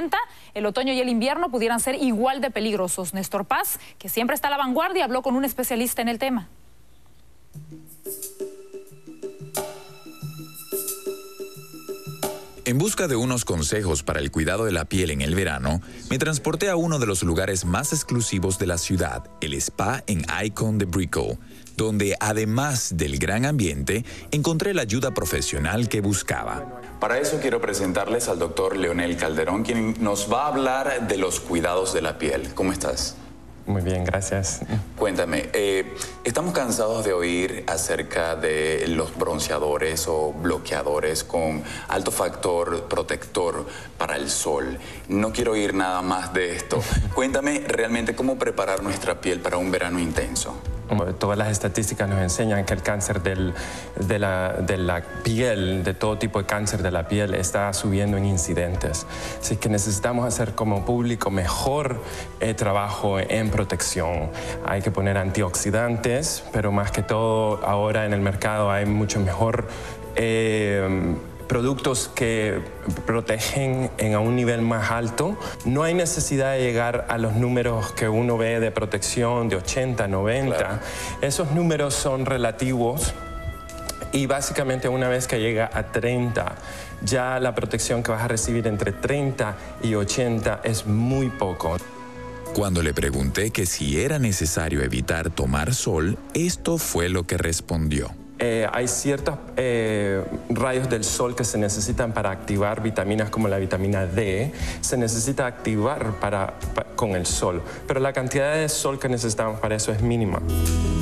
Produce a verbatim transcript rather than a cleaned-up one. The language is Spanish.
el otoño y el invierno pudieran ser igual de peligrosos. Néstor Paz, que siempre está a la vanguardia, habló con un especialista en el tema. En busca de unos consejos para el cuidado de la piel en el verano, me transporté a uno de los lugares más exclusivos de la ciudad, el spa en Icon de Brickell, donde además del gran ambiente, encontré la ayuda profesional que buscaba. Para eso quiero presentarles al doctor Leonel Calderón, quien nos va a hablar de los cuidados de la piel. ¿Cómo estás? Muy bien, gracias. Cuéntame, eh, estamos cansados de oír acerca de los bronceadores o bloqueadores con alto factor protector para el sol. No quiero oír nada más de esto. Cuéntame realmente cómo preparar nuestra piel para un verano intenso. Todas las estadísticas nos enseñan que el cáncer del, de, la, de la piel, de todo tipo de cáncer de la piel, está subiendo en incidentes. Así que necesitamos hacer como público mejor eh, trabajo en protección. Hay que poner antioxidantes, pero más que todo ahora en el mercado hay mucho mejor eh, productos que protegen en a un nivel más alto. No hay necesidad de llegar a los números que uno ve de protección de ochenta, noventa. Claro. Esos números son relativos y básicamente una vez que llega a treinta, ya la protección que vas a recibir entre treinta y ochenta es muy poco. Cuando le pregunté que si era necesario evitar tomar sol, esto fue lo que respondió. Eh, hay ciertos eh, rayos del sol que se necesitan para activar vitaminas como la vitamina D. Se necesita activar para, para, con el sol, pero la cantidad de sol que necesitamos para eso es mínima.